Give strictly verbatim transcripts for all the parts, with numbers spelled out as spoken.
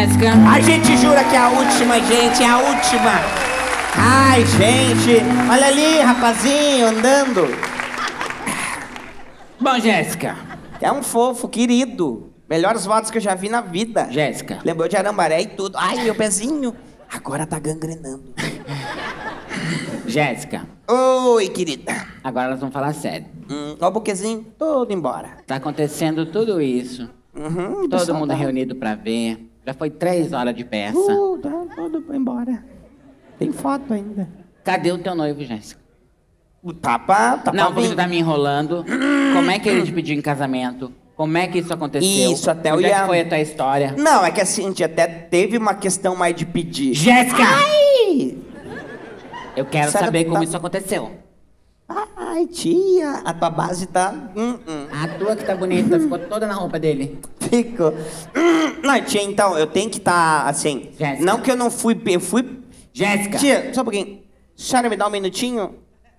Jéssica? A gente jura que é a última, gente, é a última. Ai, gente, olha ali, rapazinho, andando. Bom, Jéssica. É um fofo, querido. Melhores votos que eu já vi na vida. Jéssica. Lembrou de Arambaré e tudo. Ai, meu pezinho. Agora tá gangrenando. Jéssica. Oi, querida. Agora nós vamos falar sério. Hum, ó o buquezinho, todo embora. Tá acontecendo tudo isso. Uhum, Todo mundo tá... reunido pra ver. Já foi três horas de peça. Uh, tá todo embora. Tem foto ainda. Cadê o teu noivo, Jéssica? O tapa, tapa. Não, porque tu tá me enrolando. Como é que ele te pediu em casamento? Como é que isso aconteceu? Isso, até eu Onde é ia... que foi a tua história? Não, é que assim, a gente até teve uma questão mais de pedir. Jéssica! Ai! Eu quero Sabe, saber como tá- isso aconteceu. Ai, tia, a tua base tá... Hum, hum. A tua que tá bonita, ficou toda na roupa dele. Ficou. Hum, não, tia, então, eu tenho que estar, tá, assim... Jéssica. Não que eu não fui... Eu fui... Jéssica! Tia, só um pouquinho. A senhora me dá um minutinho?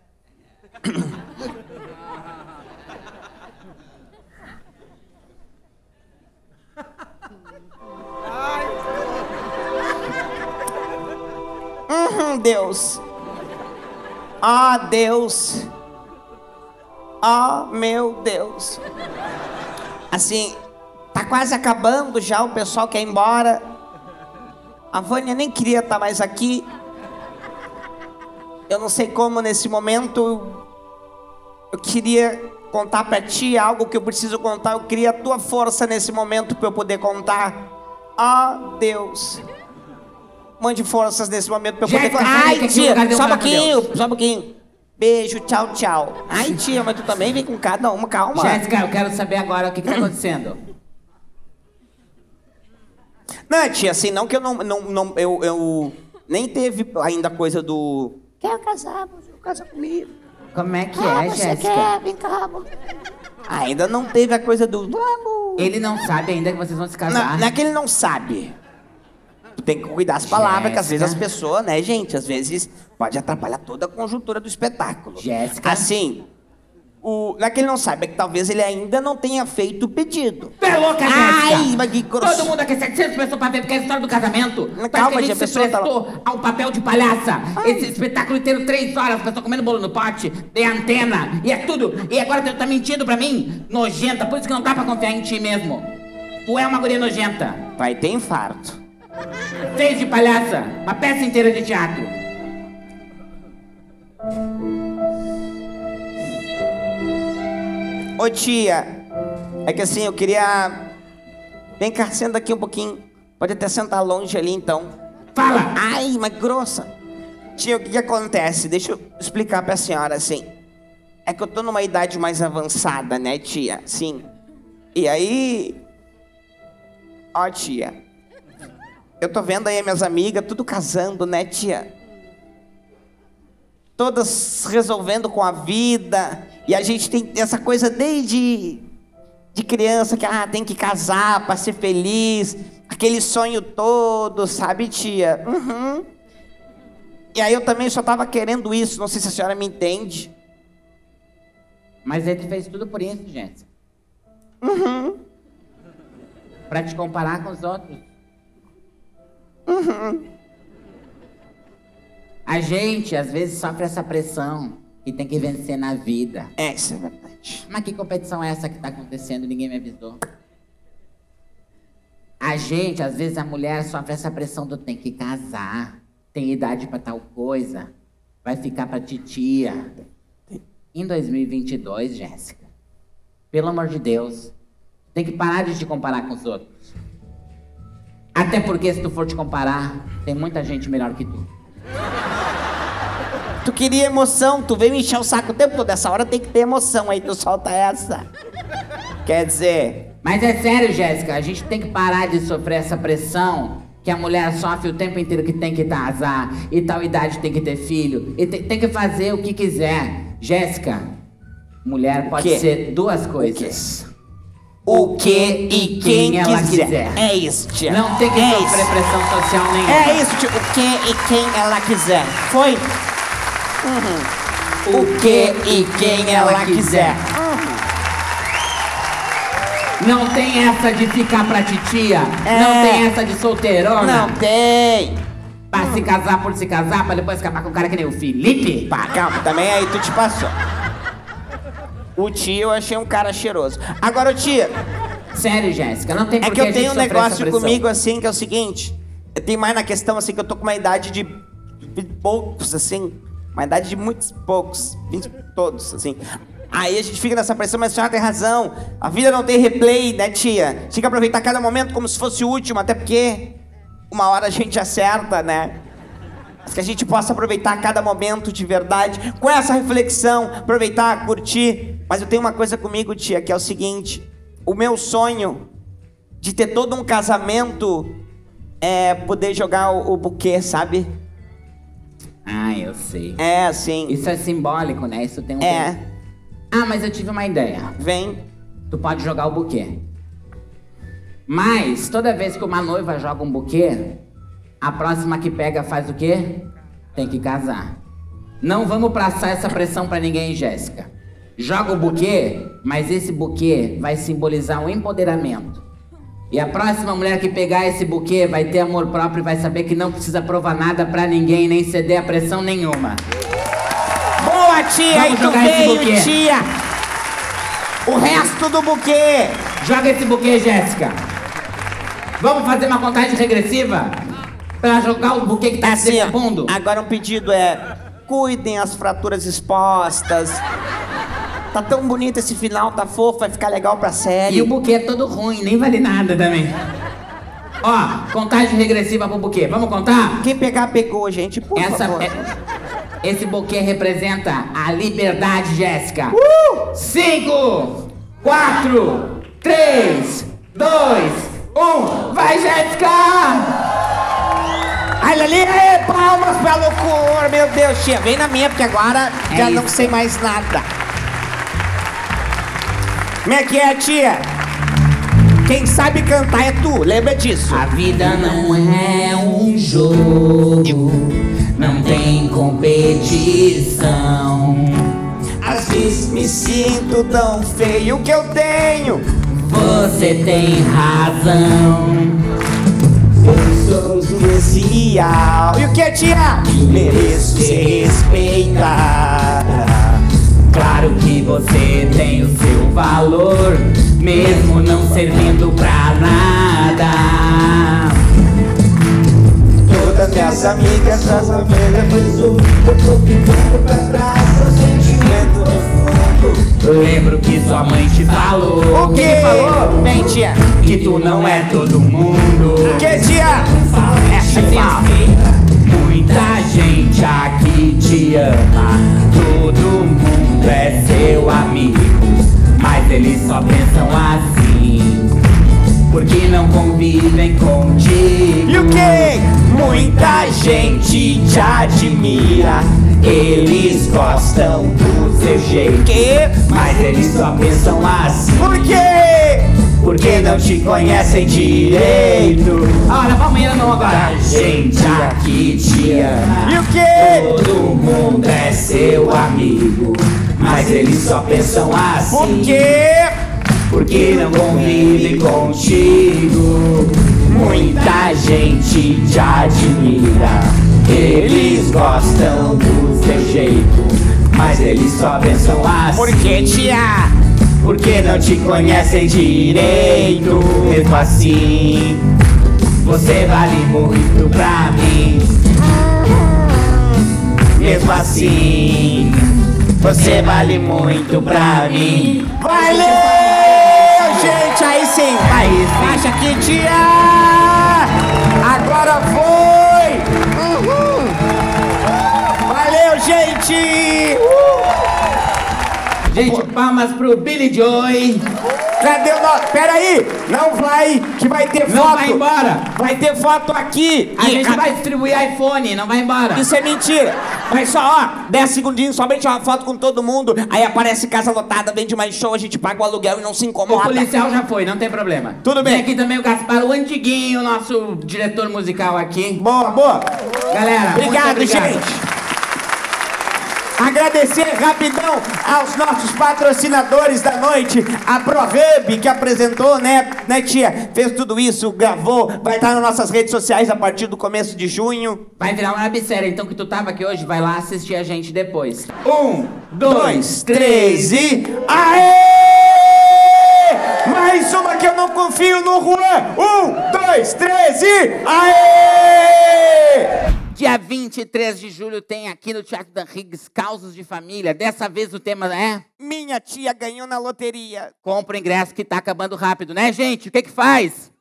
Uhum, Deus. Ah, Deus. Ah, meu Deus. Assim, tá quase acabando já, o pessoal quer ir embora. A Vânia nem queria estar mais aqui. Eu não sei como, nesse momento, eu queria contar pra ti algo que eu preciso contar. Eu queria a tua força nesse momento pra eu poder contar. Ah, Deus. Mande forças nesse momento pra eu poder Jéssica, contar. sabe Ai, que tia, lugar deu só um pra pouquinho, Deus? só um pouquinho. Beijo, tchau, tchau. Ai, tia, mas tu também vem com cada uma, calma. Jéssica, eu quero saber agora o que, que tá acontecendo. Não, tia, assim, não que eu não... não, não eu, eu nem teve ainda a coisa do... Quero casar, você casa comigo. Como é que Ah, é, você Jéssica? quer? Vem cá, vamos. Ainda não teve a coisa do... Vamos. Ele não sabe ainda que vocês vão se Não, casar. não é que ele não sabe. Tu tem que cuidar das palavras, que às vezes as Jéssica. pessoas, né, gente, às vezes pode atrapalhar toda a conjuntura do espetáculo. Jéssica. Assim, o... não é que ele não sabe, é que talvez ele ainda não tenha feito o pedido. Tu é louca, Jéssica? Ai, mas que grosso. Todo mundo aqui, setecentas pessoas pra ver, porque é a história do casamento. Mas Tu acha calma, que a tia, gente a se pessoa tá- prestou ao papel de palhaça. Esse espetáculo inteiro, três horas, a pessoa comendo bolo no pote, tem antena, e é tudo. E agora tu tá mentindo pra mim? Nojenta, por isso que não dá pra confiar em ti mesmo. Tu é uma guria nojenta. Vai ter infarto. Fez de palhaça, uma peça inteira de teatro. Ô tia, é que assim, eu queria... Vem cá, senta aqui um pouquinho. Pode até sentar longe ali, então. Fala! Ai, mas grossa. Tia, o que que acontece? Deixa eu explicar pra senhora, assim. É que eu tô numa idade mais avançada, né, tia? Sim. E aí... Ó, tia. Eu tô vendo aí minhas amigas, tudo casando, né, tia? Todas resolvendo com a vida. E a gente tem essa coisa desde de criança que ah, tem que casar pra ser feliz. Aquele sonho todo, sabe, tia? Uhum. E aí eu também só tava querendo isso. Não sei se a senhora me entende. Mas ele fez tudo por isso, gente. Uhum. Pra te comparar com os outros. Uhum. A gente, às vezes, sofre essa pressão que tem que vencer na vida. É, isso é verdade. Mas que competição é essa que tá acontecendo? Ninguém me avisou. A gente, às vezes, a mulher sofre essa pressão do tem que casar, tem idade pra tal coisa, vai ficar pra titia. Em dois mil e vinte e dois, Jéssica, pelo amor de Deus, tem que parar de te comparar com os outros. Até porque, se tu for te comparar, tem muita gente melhor que tu. Tu queria emoção, tu veio me encher o saco o tempo todo. Essa hora tem que ter emoção, aí tu solta essa. Quer dizer... Mas é sério, Jéssica, a gente tem que parar de sofrer essa pressão que a mulher sofre o tempo inteiro que tem que casar, e tal idade tem que ter filho, e tem, tem que fazer o que quiser. Jéssica, mulher pode quê? ser duas coisas. O que e quem ela quiser. quiser. É isso, tia. Não tem que é sofrer isso. pressão social nenhuma. É isso, tia. O que e quem ela quiser. Foi? Uhum. O que e quem ela quiser. Uhum. Não tem essa de ficar pra titia. É. Não tem essa de solteirona. Não tem. Pra se casar por se casar, pra depois acabar com um cara que nem o Felipe. Pá, calma, também aí tu te passou. O tio eu achei um cara cheiroso. Agora, tia... Sério, Jéssica, não tem por É que a eu gente tenho um sofrer essa negócio pressão. comigo assim, que é o seguinte. Eu tenho mais na questão assim, que eu tô com uma idade de, de poucos, assim. Uma idade de muitos poucos. vinte todos, assim. Aí a gente fica nessa pressão, mas a senhora tem razão. A vida não tem replay, né, tia? Tem que aproveitar cada momento como se fosse o último, até porque uma hora a gente acerta, né? Mas que a gente possa aproveitar cada momento de verdade, com essa reflexão, aproveitar, curtir. Mas eu tenho uma coisa comigo, tia, que é o seguinte. O meu sonho de ter todo um casamento é poder jogar o, o buquê, sabe? Ah, eu sei. É, assim. Isso é simbólico, né? Isso tem um... É. Ah, mas eu tive uma ideia. Vem. Tu pode jogar o buquê. Mas, toda vez que uma noiva joga um buquê, a próxima que pega faz o quê? Tem que casar. Não vamos passar essa pressão pra ninguém, Jéssica. Joga o buquê, mas esse buquê vai simbolizar um empoderamento. E a próxima mulher que pegar esse buquê vai ter amor próprio e vai saber que não precisa provar nada pra ninguém, nem ceder a pressão nenhuma. Boa, tia! Aí Vamos tu jogar esse veio, buquê. tia! O resto do buquê! Joga esse buquê, Jéssica. Vamos fazer uma contagem regressiva? Pra jogar o buquê que tá Assim, se ó, defundo? agora um pedido é... Cuidem as fraturas expostas. Tá tão bonito esse final, tá fofo, vai ficar legal pra série. E o buquê é todo ruim, nem vale nada também. Ó, contagem regressiva pro buquê. Vamos contar? Quem pegar, pegou, gente, por Essa, favor. é- esse buquê representa a liberdade, Jéssica. Uh! Cinco, quatro, três, dois, um. Vai, Jéssica! Olha ali, aê, palmas pra loucura, meu Deus, tia. Vem na minha, porque agora É já não isso. sei mais nada. Como é que é, tia? Quem sabe cantar é tu, lembra disso. A vida não é um jogo, não tem competição. Às vezes me sinto tão feio que eu tenho. Você tem razão. Eu sou especial. E o que, tia? Mereço ser respeitada. Claro que você tem o seu valor, mesmo não servindo pra nada. Todas minhas amigas, as amigas, pois eu tô ficando pra trás, o sentimento no fundo. Eu lembro que sua mãe te falou. O que que falou? Vem, tia. Que tu não é todo mundo. O que, tia? Assim, assim, muita gente aqui te ama, todo mundo é seu amigo, mas eles só pensam assim, porque não convivem contigo. E o que? Muita gente te admira, eles gostam do seu jeito, Que? mas eles só pensam assim. Por quê? Porque não te conhecem direito. Olha, palmeira não agora. A gente aqui te ama, E o quê? todo mundo é seu amigo, mas eles só pensam assim. Por quê? Porque não convivem contigo. Muita gente te admira, eles gostam do seu jeito, mas eles só pensam assim. Por quê, tia? Porque não te conhecem direito. Mesmo assim, você vale muito pra mim. Mesmo assim, você vale muito pra mim. Valeu, gente! Aí sim! Aí sim. Baixa aqui, tia! Agora foi! Uhul. Valeu, gente! Gente, palmas pro Billy Joy. Cadê o nosso? Pera aí! Não vai, que vai ter Não foto! vai embora. Vai ter foto aqui! A E- gente vai distribuir iPhone, não vai embora. Isso é mentira! Mas só, ó, dez segundinhos, somente uma foto com todo mundo, aí aparece casa lotada, vende mais show, a gente paga o aluguel e não se O incomoda. policial já foi, não tem problema. Tudo bem. Tem aqui também o Gaspar, o Antiguinho, nosso diretor musical aqui. Boa, boa! Galera, muito Obrigado, obrigado. gente! Agradecer rapidão aos nossos patrocinadores da noite, a ProHub, que apresentou, né, né, tia? Fez tudo isso, gravou, vai estar nas nossas redes sociais a partir do começo de junho. Vai virar uma websérie, então que tu tava aqui hoje, vai lá assistir a gente depois. Um, dois, três e... Aê! Mais uma que eu não confio no Juan! Um, dois, três e... Aê! Dia vinte e três de julho tem aqui no Teatro Dan Riggs Causos de Família. Dessa vez o tema é... Minha tia ganhou na loteria. Compra o ingresso que tá acabando rápido, né, gente? O que que faz?